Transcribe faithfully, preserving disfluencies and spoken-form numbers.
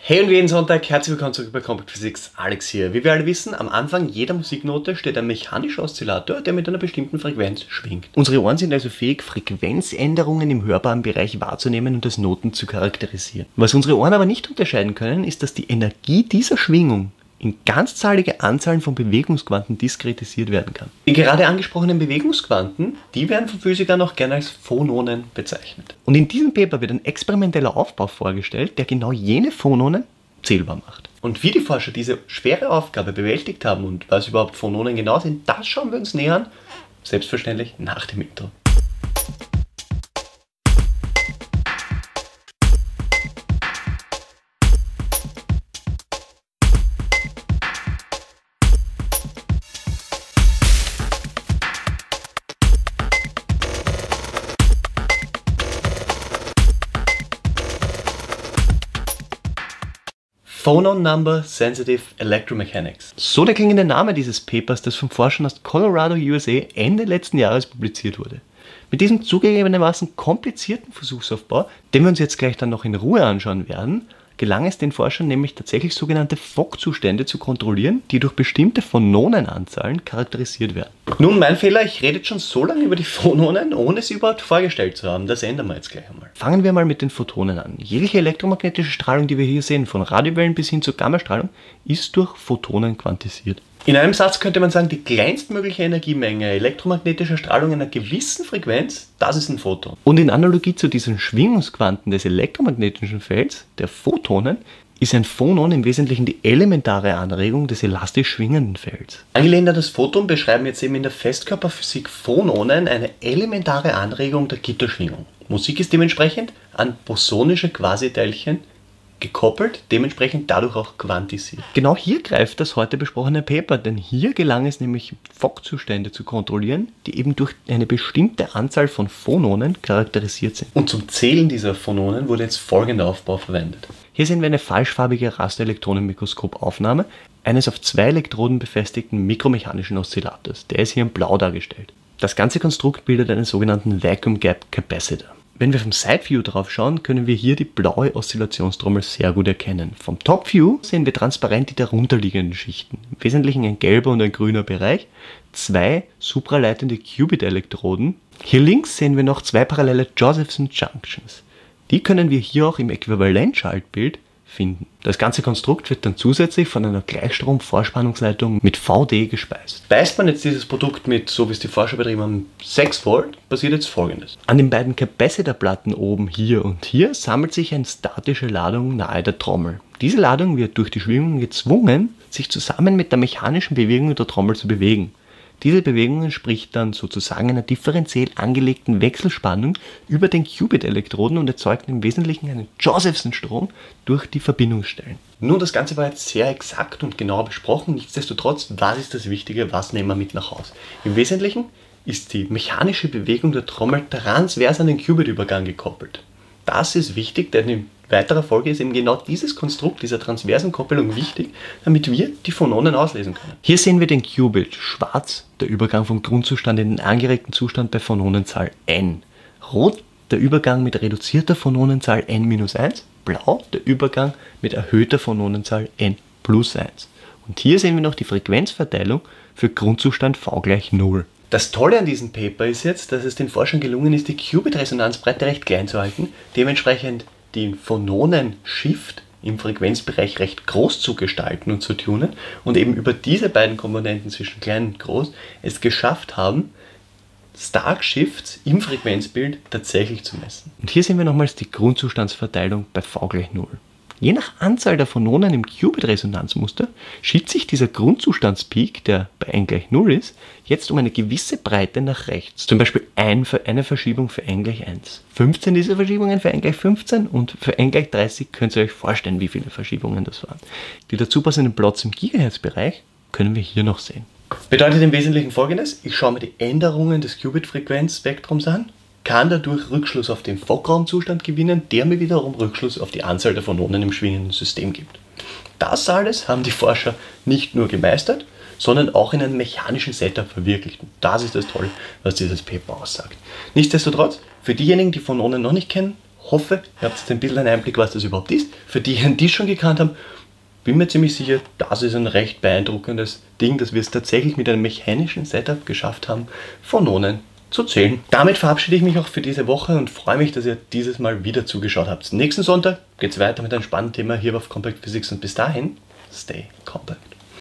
Hey und wie jeden Sonntag, herzlich willkommen zurück bei Compact Physics, Alex hier. Wie wir alle wissen, am Anfang jeder Musiknote steht ein mechanischer Oszillator, der mit einer bestimmten Frequenz schwingt. Unsere Ohren sind also fähig, Frequenzänderungen im hörbaren Bereich wahrzunehmen und als Noten zu charakterisieren. Was unsere Ohren aber nicht unterscheiden können, ist, dass die Energie dieser Schwingung in ganzzahlige Anzahlen von Bewegungsquanten diskretisiert werden kann. Die gerade angesprochenen Bewegungsquanten, die werden von Physikern auch gerne als Phononen bezeichnet. Und in diesem Paper wird ein experimenteller Aufbau vorgestellt, der genau jene Phononen zählbar macht. Und wie die Forscher diese schwere Aufgabe bewältigt haben und was überhaupt Phononen genau sind, das schauen wir uns näher an, selbstverständlich nach dem Intro. Phonon Number Sensitive Electromechanics. So der klingende Name dieses Papers, das von Forschern aus Colorado, U S A Ende letzten Jahres publiziert wurde. Mit diesem zugegebenermaßen komplizierten Versuchsaufbau, den wir uns jetzt gleich dann noch in Ruhe anschauen werden, gelang es den Forschern nämlich tatsächlich sogenannte Fock-Zustände zu kontrollieren, die durch bestimmte Phononenanzahlen charakterisiert werden. Nun, mein Fehler, ich rede schon so lange über die Phononen, ohne sie überhaupt vorgestellt zu haben. Das ändern wir jetzt gleich einmal. Fangen wir mal mit den Photonen an. Jegliche elektromagnetische Strahlung, die wir hier sehen, von Radiowellen bis hin zur Gammastrahlung, ist durch Photonen quantisiert. In einem Satz könnte man sagen, die kleinstmögliche Energiemenge elektromagnetischer Strahlung einer gewissen Frequenz, das ist ein Photon. Und in Analogie zu diesen Schwingungsquanten des elektromagnetischen Felds, der Photonen, ist ein Phonon im Wesentlichen die elementare Anregung des elastisch schwingenden Felds. Angelehnt an das Photon beschreiben jetzt eben in der Festkörperphysik Phononen eine elementare Anregung der Gitterschwingung. Musik ist dementsprechend an bosonische Quasiteilchen gekoppelt, dementsprechend dadurch auch quantisiert. Genau hier greift das heute besprochene Paper, denn hier gelang es nämlich, Fock-Zustände zu kontrollieren, die eben durch eine bestimmte Anzahl von Phononen charakterisiert sind. Und zum Zählen dieser Phononen wurde jetzt folgender Aufbau verwendet. Hier sehen wir eine falschfarbige Rasterelektronenmikroskopaufnahme eines auf zwei Elektroden befestigten mikromechanischen Oszillators. Der ist hier in Blau dargestellt. Das ganze Konstrukt bildet einen sogenannten Vacuum Gap Capacitor. Wenn wir vom Side-View drauf schauen, können wir hier die blaue Oszillationstrommel sehr gut erkennen. Vom Top-View sehen wir transparent die darunterliegenden Schichten. Im Wesentlichen ein gelber und ein grüner Bereich, zwei supraleitende Qubit-Elektroden. Hier links sehen wir noch zwei parallele Josephson Junctions. Die können wir hier auch im Äquivalentschaltbild finden. Das ganze Konstrukt wird dann zusätzlich von einer Gleichstrom-Vorspannungsleitung mit V D gespeist. Speist man jetzt dieses Produkt mit, so wie es die Forscher betrieben haben, sechs Volt, passiert jetzt Folgendes. An den beiden Capacitorplatten oben hier und hier sammelt sich eine statische Ladung nahe der Trommel. Diese Ladung wird durch die Schwingung gezwungen, sich zusammen mit der mechanischen Bewegung der Trommel zu bewegen. Diese Bewegung entspricht dann sozusagen einer differenziell angelegten Wechselspannung über den Qubit-Elektroden und erzeugt im Wesentlichen einen Josephson-Strom durch die Verbindungsstellen. Nun, das Ganze war jetzt sehr exakt und genau besprochen. Nichtsdestotrotz, was ist das Wichtige, was nehmen wir mit nach Hause? Im Wesentlichen ist die mechanische Bewegung der Trommel transvers an den Qubit-Übergang gekoppelt. Das ist wichtig, denn in weiterer Folge ist eben genau dieses Konstrukt dieser transversen Koppelung wichtig, damit wir die Phononen auslesen können. Hier sehen wir den Qubit, schwarz der Übergang vom Grundzustand in den angeregten Zustand bei Phononenzahl n, rot der Übergang mit reduzierter Phononenzahl n minus eins, blau der Übergang mit erhöhter Phononenzahl n plus eins. Und hier sehen wir noch die Frequenzverteilung für Grundzustand v gleich null. Das Tolle an diesem Paper ist jetzt, dass es den Forschern gelungen ist, die Qubit-Resonanzbreite recht klein zu halten, dementsprechend den Phononen-Shift im Frequenzbereich recht groß zu gestalten und zu tunen und eben über diese beiden Komponenten zwischen klein und groß es geschafft haben, Stark-Shifts im Frequenzbild tatsächlich zu messen. Und hier sehen wir nochmals die Grundzustandsverteilung bei V gleich null. Je nach Anzahl der Phononen im Qubit-Resonanzmuster schiebt sich dieser Grundzustandspeak, der bei n gleich null ist, jetzt um eine gewisse Breite nach rechts. Zum Beispiel ein, eine Verschiebung für n gleich eins. fünfzehn dieser Verschiebungen für n gleich fünfzehn und für n gleich dreißig könnt ihr euch vorstellen, wie viele Verschiebungen das waren. Die dazu passenden Plots im Gigahertz-Bereich können wir hier noch sehen. Bedeutet im Wesentlichen Folgendes: Ich schaue mir die Änderungen des Qubit-Frequenzspektrums an, kann dadurch Rückschluss auf den Fock-Raumzustand gewinnen, der mir wiederum Rückschluss auf die Anzahl der Phononen im schwingenden System gibt. Das alles haben die Forscher nicht nur gemeistert, sondern auch in einem mechanischen Setup verwirklicht. Und das ist das Tolle, was dieses Paper aussagt. Nichtsdestotrotz, für diejenigen, die Phononen noch nicht kennen, hoffe, ihr habt jetzt ein bisschen einen Einblick, was das überhaupt ist. Für diejenigen, die es schon gekannt haben, bin mir ziemlich sicher, das ist ein recht beeindruckendes Ding, dass wir es tatsächlich mit einem mechanischen Setup geschafft haben, Phononen zu zählen. Damit verabschiede ich mich auch für diese Woche und freue mich, dass ihr dieses Mal wieder zugeschaut habt. Nächsten Sonntag geht es weiter mit einem spannenden Thema hier auf Compact Physics und bis dahin, stay compact.